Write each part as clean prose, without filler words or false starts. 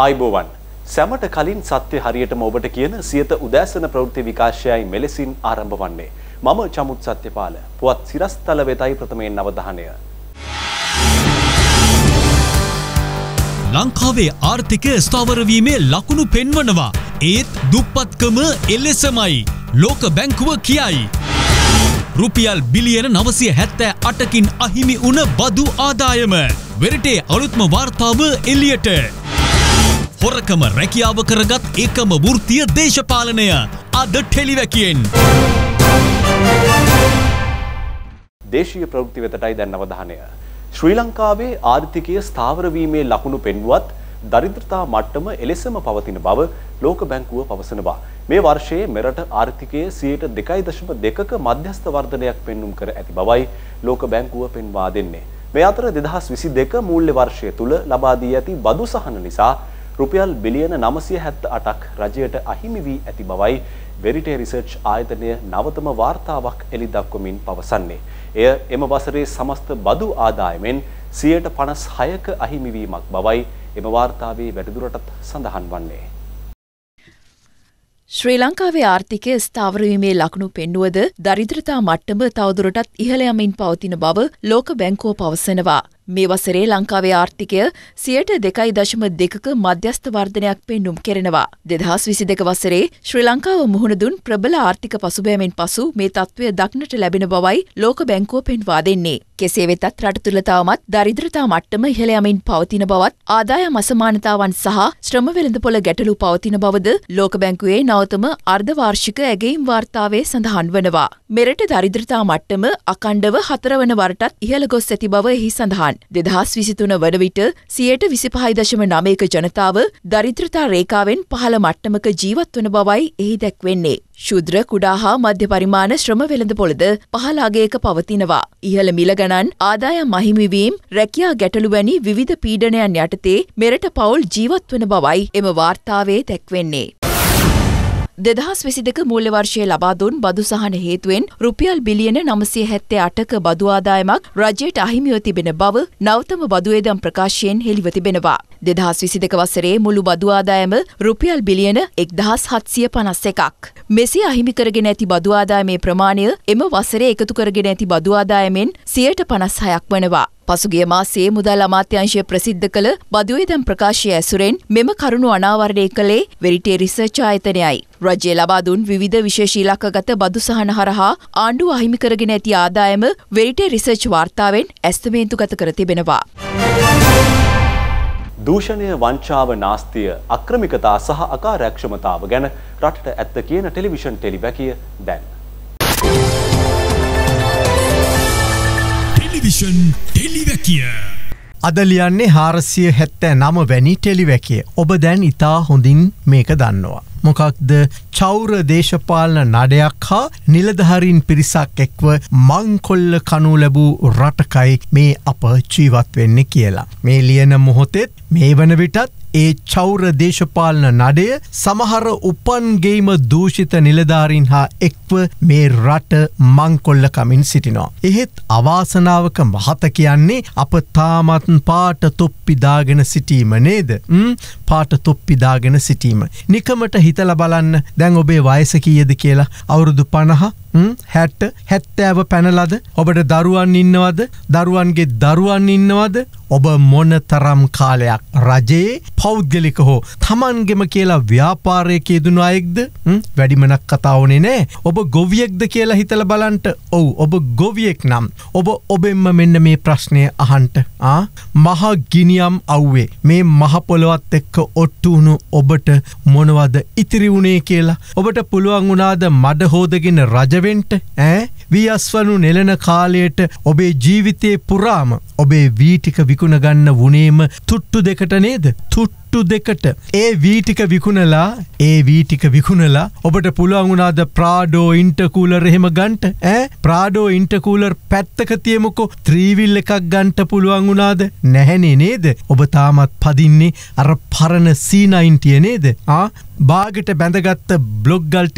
ආයිබෝවන් සැමට කලින් සත්‍ය හරියටම ඔබට කියන සියත උදෑසන ප්‍රවෘත්ති විකාශයයි මෙලෙසින් ආරම්භ වන්නේ. මම චමුත් සත්‍යපාල. පුවත් සිරස්තල වෙතයි ප්‍රථමයෙන් අවධානය. ලංකාවේ ආර්ථිකය ස්ථාවර වීමේ ලකුණු පෙන්වනවා. ඒත් දුප්පත්කම එලෙසමයි. ලෝක බැංකුව කියයි. රුපියල් බිලියන 978කින් අහිමි වුණ බදු ආදායම. වෙරටේ අලුත්ම වාර්තාව එළියට. හොරකම රැකියාව කරගත් එකම වෘත්තීය දේශපාලනය අද ටෙලිවැකියෙන්. දේශීය ප්‍රවෘත්ති වෙතටයි දැන් අවධානය. ශ්‍රී ලංකාවේ ආර්ථිකය ස්ථාවර වීමේ ලකුණු පෙන්වුවත් දරිද්‍රතා මට්ටම එලෙසම පවතින බව ලෝක බැංකුව පවසනවා. මේ වර්ෂයේ මෙරට ආර්ථිකයේ 2.2ක මධ්‍යස්ථ වර්ධනයක් පෙන්눔 කර ඇති බවයි ලෝක බැංකුව පෙන්වා දෙන්නේ. මේ අතර 2022 මූල්‍ය වර්ෂය තුල ලබා දී ඇති බදු සහන නිසා රුපියල් බිලියන 978ක් රජයට අහිමි වී ඇති බවයි වෙරිටේ රිසර්ච් ආයතනය නවතම වාර්තාවක් එළි දක්වමින් පවසන්නේ. එය එම වසරේ සමස්ත බදු ආදායමෙන් 56%ක අහිමිවීමක් බවයි එම වාර්තාවේ වැඩිදුරටත් සඳහන් වන්නේ. ශ්‍රී ලංකාවේ ආර්ථිකය ස්ථාවර වීමේ ලකුණු පෙන්වුවද දරිද්‍රතා මට්ටම තවදුරටත් ඉහළ යමින් පවතින බව ලෝක බැංකුව පවසනවා. මේ වසරේ ලංකාවේ ආර්ථිකය 2.2ක මධ්‍යස්ථ වර්ධනයක් පෙන්눔 කෙරෙනවා. 2022 වසරේ ශ්‍රී ලංකාව මුහුණ දුන් ප්‍රබල ආර්ථික පසුබෑමෙන් පසු මේ තත්ත්වය දක්නට ලැබෙන බවයි ලෝක බැංකුව පෙන්වා දෙන්නේ. කෙසේ වෙතත් රට තුළ තවමත් දරිද්‍රතා මට්ටම ඉහළ යමින් පවතින බවත් ආදායම් අසමානතාවන් සහ ශ්‍රම වෙළඳපොළ ගැටලු පවතින බවද ලෝක බැංකුවේ නවතම අර්ධවාර්ෂික ඇගයීම් වාර්තාවේ සඳහන් වනවා. මෙරට දරිද්‍රතා මට්ටම අඛණ්ඩව 4 වන වරටත් ඉහළ ගොස් ඇති බව එහි සඳහන්. 2023 වන විට 25.9ක ජනතාව දරිද්‍රතා රේඛාවෙන් පහළ මට්ටමක ජීවත් වන බවයි එහි දැක්වෙන්නේ. ශුද්‍ර කුඩා හා මධ්‍ය පරිමාණ ශ්‍රම වෙළඳපොළද පහළ අගයක පවතිනවා. ඉහළ මිල ගණන් ආදායම් අහිමිවීම රැකියා ගැටලු වැනි විවිධ පීඩනයන් යටතේ මෙරට පවුල් ජීවත් වන බවයි එම වාර්තාවේ දැක්වෙන්නේ. 2022 මූල්‍ය වර්ෂයේ ලබා දුන් බදු සහන හේතුවෙන් රුපියල් බිලියන 978ක බදු ආදායමක් රජයට අහිමිව තිබෙන බව නවතම බදු වේදම් ප්‍රකාශයෙන් හෙළිව තිබෙනවා. 2022 වසරේ මුළු බදු ආදායම රුපියල් බිලියන 1751ක්. මෙසේ අහිමි කරගෙන ඇති බදු ආදායමේ ප්‍රමාණය එම වසරේ එකතු කරගෙන ඇති බදු ආදායමෙන් 56ක් වනවා. පසුගිය මාසයේ මුදල් අමාත්‍යාංශය ප්‍රසිද්ධ කළ බදු වේදම් ප්‍රකාශය ඇසුරෙන් මෙම කරුණු අනාවරණය කළේ වෙරිටේ රිසර්ච් ආයතනයයි. රජය ලබා දුන් විවිධ විශේෂ ඉලක්කගත බදු සහන හරහා ආණ්ඩුව අහිමි කරගෙන ඇති ආදායම වෙරිටේ රිසර්ච් වාර්තාවෙන් ඇස්තමේන්තුගත කර තිබෙනවා. දූෂණය, වංචාව, නාස්තිය, අක්‍රමිකතා සහ අකාර්යක්ෂමතාව ගැන රටට ඇත්ත කියන ටෙලිවිෂන් ටෙලිවැකිය දැන්. ටෙලිවිෂන් ටෙලිවැකිය. අද ලියන්නේ 479 වැනි ටෙලිවැකිය. ඔබ දැන් ඉතා හොඳින් මේක දන්නවා. මොකක්ද? චෞර දේශපාලන නඩයක් හා නිලධාරීන් පිරිසක් එක්ව මංකොල්ල කනු ලැබූ රටකයි මේ අප ජීවත් වෙන්නේ කියලා. මේ ලියන මොහොතෙත් මේ වන විටත් ඒ චෞර දේශපාලන නඩය සමහර උපන්ගේම දූෂිත නිලධාරීන් හා එක්ව මේ රට මංකොල්ල කමින් සිටිනවා. එහෙත් අවාසනාවක මහත කියන්නේ අප තාමත් පාට තොප්පි දාගෙන සිටීම නේද? පාට තොප්පි දාගෙන සිටීම. නිකමට හිතලා බලන්න දැන් ඔබේ වයස කීයද කියලා. අවුරුදු 50 60 70 පැනලද? ඔබට දරුවන් ඉන්නවද? දරුවන්ගේ දරුවන් ඉන්නවද? ඔබ මොන තරම් කාලයක් රජයේ පෞද්ගලික හෝ තමන්ගෙම කියලා ව්‍යාපාරයක යෙදුණු අයෙක්ද? වැඩිමනක් කතා වුණේ නෑ. ඔබ ගොවියෙක්ද කියලා හිතලා බලන්න. ඔව් ඔබ ගොවියෙක් නම් ඔබ ඔබෙන්ම මෙන්න මේ ප්‍රශ්නය අහන්න. මහ ගිනියම් අව්වේ මේ මහ පොළොවත් එක්ක ඔට්ටු වුණු ඔබට මොනවද ඉතිරි වුණේ කියලා? ඔබට පුළුවන් වුණාද මඩ හොදගෙන රජ වෙන්න? වියස්වනු නෙලන කාලයට ඔබේ ජීවිතේ පුරාම ඔබේ වී ටික විකුණ ගන්න වුණේම තුට්ටු දෙකට නේද? තුට්ටු දෙකට. ඒ වී ටික විකුණලා ඔබට පුළුවන් වුණාද ප්‍රාඩෝ ඉන්ටර්කූලර් එහෙම ගන්නට? ප්‍රාඩෝ ඉන්ටර්කූලර් පැත්තක තියමුකෝ. 3 wheel එකක් ගන්නට පුළුවන් වුණාද? නැහැනේ නේද? ඔබ තාමත් පදින්නේ අර පරණ C90 නේද? බාගට බැඳගත්ත බ්ලොග් ගල් ටික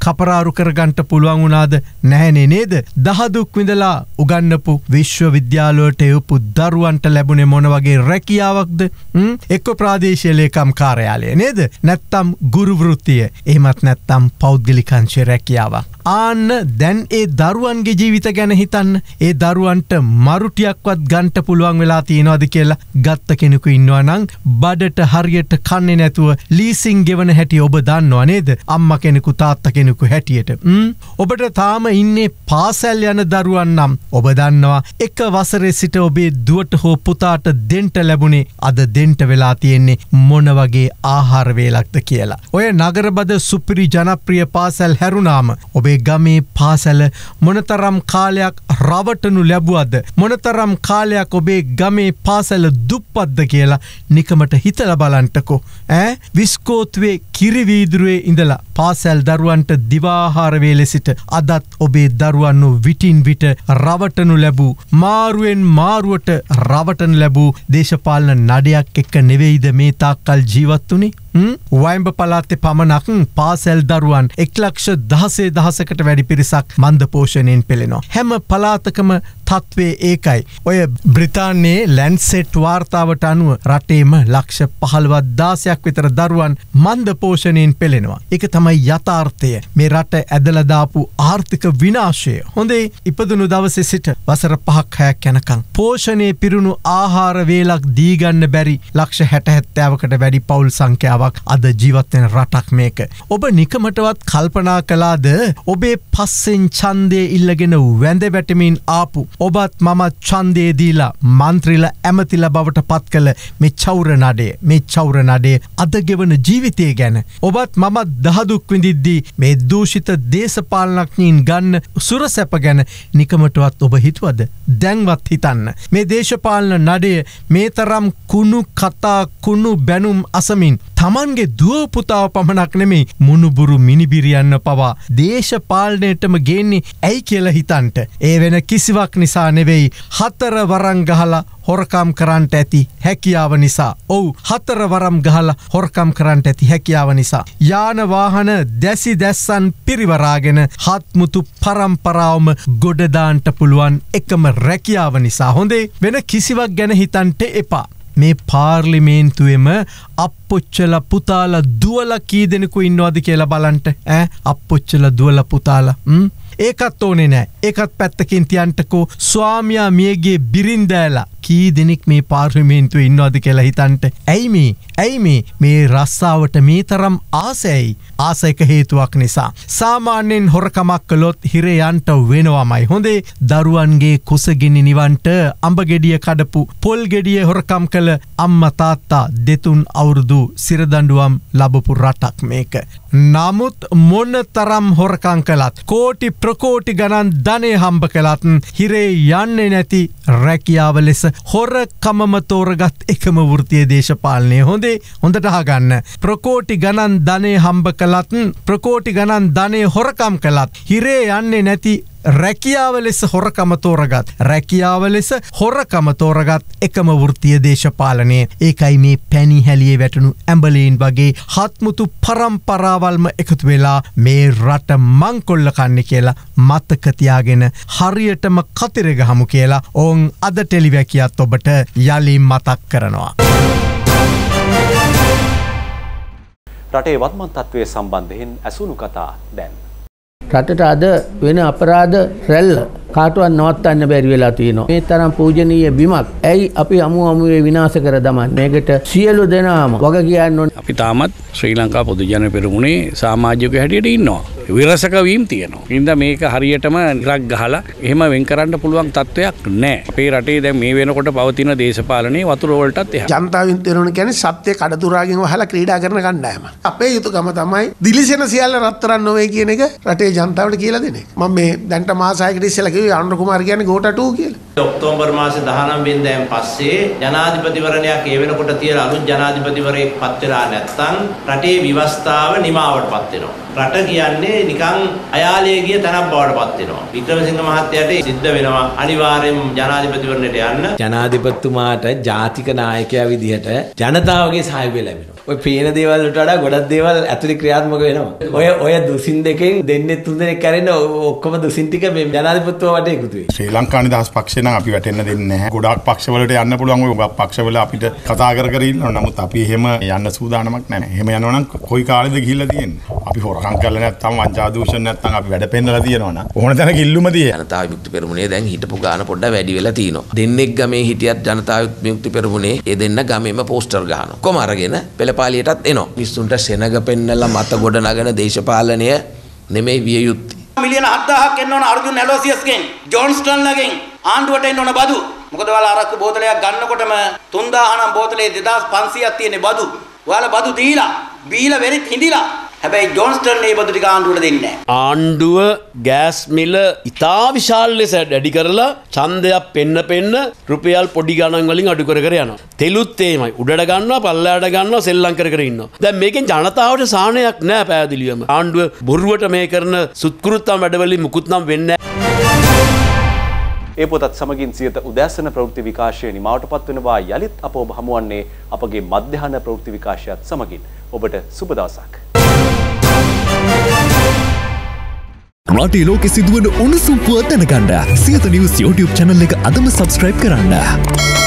කපරාරු කරගන්න පුළුවන් වුණාද? නැහැනේ නේද? දහදුක් විඳලා උගන්නපු විශ්වවිද්‍යාලවලට එවපු දරුවන්ට ලැබුණේ මොන වගේ රැකියාවක්ද? එක්ක ප්‍රාදේශීය ලේකම් කාර්යාලය නේද? නැත්තම් ගුරු වෘත්තිය. එහෙමත් නැත්තම් පෞද්ගලික අංශ රැකියාවක්. ආන්න දැන් ඒ දරුවන්ගේ ජීවිත ගැන හිතන්න. ඒ දරුවන්ට මරුටියක්වත් ගන්ට පුළුවන් වෙලා තියෙනවද කියලා ගත්ත කෙනෙකු ඉන්නවා නම් බඩට හරියට කන්නේ නැතුව ලීසින් ගෙවන හැටි ඔබ දන්නවා නේද? අම්මා කෙනෙකු තාත්තා කෙනෙකු හැටියට. ඔබට තාම ඉන්නේ පාසල් යන දරුවන් නම් ඔබ දන්නවා එක වසරේ සිට ඔබේ දුවට හෝ පුතාට දෙන්න ලැබුණේ අද දෙන්න වෙලා තියෙන්නේ මොන වගේ ආහාර වේලක්ද කියලා. ඔය නගරබද සුපිරි ජනප්‍රිය පාසල් හැරුණාම ඔබේ ගමේ පාසල මොනතරම් කාලයක් රවටනු ලැබුවද? මොනතරම් කාලයක් ඔබේ ගමේ පාසල දුප්පත්ද කියලා නිකමට හිතලා බලන්නකෝ. විස්කෝතුවේ කිරිවීදුරුවේ ඉඳලා පාසල් දරුවන්ට දිවාහාර වේලේ සිට අදත් ඔබේ දරුවන්ව විටින් විට රවටනු ලැබූ මාරුවෙන් මාරුවට රවටනු ලැබූ දේශපාලන නඩයක් එක්ක නෙවෙයිද මේ තාක්කල් ජීවත් වුනේ? වයිම්බ පළාතේ පමණක් පාසල් දරුවන් 1,16,000කට වැඩි පිරිසක් මන්ද පෝෂණයෙන් පෙළෙනවා. හැම පළාතකම තත්ත්වය ඒකයි. ඔය බ්‍රිතාන්‍යයේ ලැන්සෙට් වාර්තාවට අනුව රටේම ලක්ෂ 15,000ක් විතර දරුවන් මන්ද පෝෂණයෙන් පෙළෙනවා. ඒක තමයි යථාර්ථය. මේ රට ඇදලා දාපු ආර්ථික විනාශය. හොඳේ ඉපදුණු දවසේ සිට වසර 5-6ක් යනකම් පෝෂණයේ පිරුණු ආහාර වේලක් දී ගන්න බැරි ලක්ෂ 60-70කට වැඩි පවුල් සංඛ්‍යාවක් අද ජීවත් වෙන රටක් මේක. ඔබ නිකමටවත් කල්පනා කළාද ඔබේ පස්සෙන් ඡන්දය ඉල්ලගෙන වැඳ වැටෙමින් ආපු ඔබත් මමත් ඡන්දය දීලා මන්ත්‍රීලා ඇමතිලා බවට පත් කළ මේ චෞර නඩය අද ගෙවන ජීවිතය ගැන ඔබත් මමත් දහදුක් විඳිද්දී මේ දූෂිත දේශපාලනඥයින් ගන්න සුරසැප ගැන නිකමටවත් ඔබ හිතුවද? දැන්වත් හිතන්න. මේ දේශපාලන නඩය මේ තරම් කුණු කතා කුණු බැනුම් අසමින් තමන්ගේ දුව පුතාව පමණක් නෙමෙයි මුණුබුරු මිනිබිරියන්න පවා දේශපාලනයටම ගේන්නේ ඇයි කියලා හිතන්ට. ඒ වෙන කිසිවක් නිසා නෙවෙයි 4 වරන් ගහලා හොරකම් කරන්නට ඇති හැකියාව නිසා. ඔව් 4 වරම් ගහලා හොරකම් කරන්නට ඇති හැකියාව නිසා. යාන වාහන දැසි දැස්සන් පිරිවරාගෙන හත්මුතු පරම්පරාවම ගොඩ දාන්නට පුළුවන් එකම රැකියාව නිසා. හොඳේ වෙන කිසිවක් ගැන හිතන්ට එපා. මේ පාර්ලිමේන්තුවේම අප්පොච්චල පුතාලා දුවලා කී දෙනෙකු ඉන්නවද කියලා බලන්න. අප්පොච්චල දුවලා පුතාලා ඒකත් ඕනේ නෑ. ඒකත් පැත්තකින් තියන්ටකෝ. ස්වාමියා මියගේ බිරින්දෑලා කී දෙනෙක් මේ පාර්ලිමේන්තුවේ ඉන්නවද කියලා හිතන්ට. ඇයි මේ රස්සාවට මේ තරම් ආසයි? ආසයක හේතුවක් නිසා. සාමාන්‍යයෙන් හොරකමක් කළොත් හිරේ යන්ට වෙනවමයි. හොඳේ දරුවන්ගේ කුසගිනි නිවන්ට අඹ ගෙඩිය කඩපු පොල් ගෙඩිය හොරකම් කළ අම්මා තාත්තා දෙතුන් අවුරුදු සිරදඬුවම් ලැබපු රටක් මේක. නමුත් මොන තරම් හොරකම් කළත් කෝටි ප්‍රකෝටි ගණන් ධනෙ හම්බ කළත් හිරේ යන්නේ නැති රැකියාව ලෙස හොරකමම තෝරගත් එකම වෘත්තීය දේශපාලනය. හොඳට අහගන්න. ප්‍රකෝටි ගණන් ධනෙ හම්බ කළත් ප්‍රකෝටි ගණන් ධනෙ හොරකම් කළත් හිරේ යන්නේ නැති රැකියාව ලෙස හොරකම තෝරගත් එකම වෘත්තීය දේශපාලනය. ඒකයි මේ පැණි හැලියේ වැටුණු ඇඹලීන් වගේ හත්මුතු පරම්පරාවල්ම එකතු වෙලා මේ රට මංකොල්ල කන්නේ කියලා මතක තියාගෙන හරියටම කතිර ගහමු කියලා ඕන් අද ටෙලිවැකියත් ඔබට යලි මතක් කරනවා. රටේ වත්මන් තත්ත්වයේ සම්බන්ධයෙන් ඇසුණු කතා දැන්. රටට අද වෙන අපරාධ රැල්ල කාටවත් නවත්තන්න බැරි වෙලා තියෙනවා. මේ තරම් පූජනීය බිමක් ඇයි අපි අමුවේ විනාශ කර දමන්නේ? මේකට සියලු දෙනාම වග කියන්න ඕනේ. අපි තාමත් ශ්‍රී ලංකා පොදු ජන පෙරමුණේ සමාජිකයෝ හැටියට ඉන්නවා. විරසක වීම තියෙනවා. ඉතින් මේක හරියටම ඉරක් ගහලා එහෙම වෙන් කරන්න පුළුවන් තත්වයක් නැහැ. අපේ රටේ දැන් මේ වෙනකොට පවතින දේශපාලනයේ වතුර වලටත් එහා. ජනතාවින් තේරුණ කියන්නේ සත්‍ය කඩතුරාගෙන් වහලා ක්‍රීඩා කරන කණ්ඩායම. අපේ යුතුයකම තමයි දිලිසෙන සියල්ල රත්තරන් නොවේ කියන එක රටේ ජනතාවට කියලා දෙන එක. මම මේ දැන්ට මාස 6කට ඉස්සෙල්ලා කිව්වේ ආනන්ද කුමාර කියන්නේ ගෝටටු කියලා. ඔක්තෝබර් මාසේ 19 වෙනිදාන් පස්සේ ජනාධිපතිවරණයක් ඒ වෙනකොට තියලා අලුත් ජනාධිපතිවරයෙක් පත් වෙලා නැත්නම් රටේ ව්‍යවස්ථාව නිමාවටපත් වෙනවා. රට කියන්නේ නිකන් අයාලේ ගිය තැනක් බවට පත් වෙනවා. වික්‍රමසිංහ මහත්තයාට සිද්ධ වෙනවා අනිවාර්යෙන් ජනාධිපතිවරණයට යන්න. ජනාධිපතිතුමාට ජාතික නායකයා විදිහට ජනතාවගේ සහයෝගය ලැබෙනවා. ඔය පේන දේවල් වලට වඩා ගොඩක් දේවල් ඇතුලේ ක්‍රියාත්මක වෙනවා. ඔය දුසින් දෙකෙන් දෙන්නේ තුන් දෙනෙක් කරගෙන ඔක්කොම දුසින් ටික මේ ජනාධිපතිතුමා වටේ එකතු වෙයි. ශ්‍රී ලංකා නිදහස් පක්ෂේ නම් අපි වැටෙන්න දෙන්නේ නැහැ. ගොඩාක් පක්ෂවලට යන්න පුළුවන්. ඔය පක්ෂවල අපිට කතා කර ඉන්නවා. නමුත් අපි එහෙම යන්න සූදානමක් නැහැ. එහෙම යනවා නම් කොයි කාලෙද ගිහිල්ලා තියෙන්නේ? අපි හොරකම් කරලා නැත්නම් වංචා දූෂණ නැත්නම් අපි වැඩ පෙන්නලා තියෙනවා නම් ඕන තැනක ඉල්ලුම දියේ. ජනතා විමුක්ති පෙරමුණේ දැන් හිටපු ගාන පොඩ්ඩක් වැඩි වෙලා තියෙනවා. දෙන්නෙක් ගමේ හිටියත් ජනතා විමුක්ති පෙරමුණේ ඒ දෙන්න ගමේම පෝස්ටර් ගහනවා. කොහම අරගෙන පෙළපාලියටත් එනවා. මිනිස්සුන්ට සෙනග පෙන්නලා මත ගොඩ නගන දේශපාලනය නෙමෙයි විය යුත්තේ. මිලියන 7000ක් එන්න ඕන අර්ජුන් ඇලෝසියස්ගෙන් ජෝන්ස්ටන්ලගෙන් ආණ්ඩුවට එන්න ඕන බදු. මොකද ඔයාලා අරක්කු බෝතලයක් ගන්නකොටම 3000 නම් බෝතලේ 2500ක් තියෙන බදු. ඔයාලා බදු දීලා බීලා වෙරිත් හිඳිලා. හැබැයි ජෝන්ස්ටන් මේ බදු ටික ආණ්ඩුවට දෙන්නේ නැහැ. ආණ්ඩුව ගෑස් මිල ඉතා විශාල ලෙස වැඩි කරලා ඡන්දයක් පෙන්න රුපියල් පොඩි ගණන් වලින් අඩු කර යනවා. තෙලුත් එහෙමයි. උඩට ගන්නවා, පල්ලයට ගන්නවා, සෙල්ලම් කර ඉන්නවා. දැන් මේකෙන් ජනතාවට සාහනයක් නැහැ පැහැදිලිවම. ආණ්ඩුව බොරුවට මේ කරන සුත්කෘත්තම් වැඩවලින් මුකුත් නම් වෙන්නේ ඒ පොතත් සමගින් සියත උදෑසන ප්‍රවෘත්ති විකාශය නිමාවටපත් වෙනවා. යලිත් අප ඔබ හමුවන්නේ අපගේ මධ්‍යහන ප්‍රවෘත්ති විකාශයත් සමගින්. ඔබට සුබ දවසක්. රටේ ලෝකෙ සිදුවන උණුසුම් පුවත් දැනගන්න සියත නිවුස් YouTube channel එක අදම subscribe කරන්න.